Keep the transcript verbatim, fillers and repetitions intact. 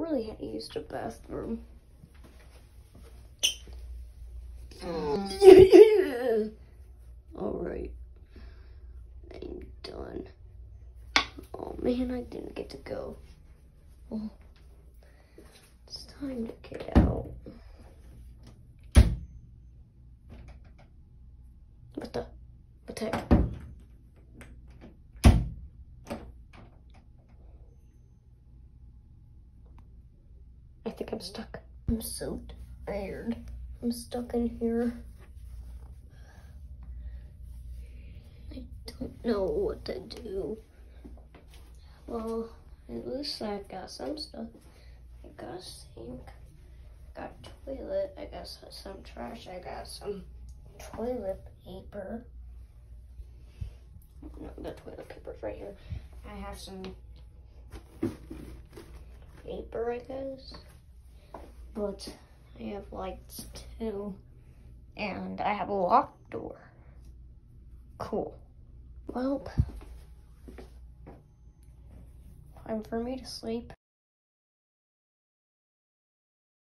really had to use the bathroom. Alright. I'm done. Oh man, I didn't get to go. Oh, it's time to get out. What the? What the heck? I think I'm stuck. I'm so tired. I'm stuck in here. I don't know what to do. Well, at least I got some stuff. I got a sink, I got a toilet, I got some trash, I got some toilet paper. No, the toilet paper's right here. I have some paper, I guess. But I have lights too. And I have a locked door. Cool. Well, time for me to sleep.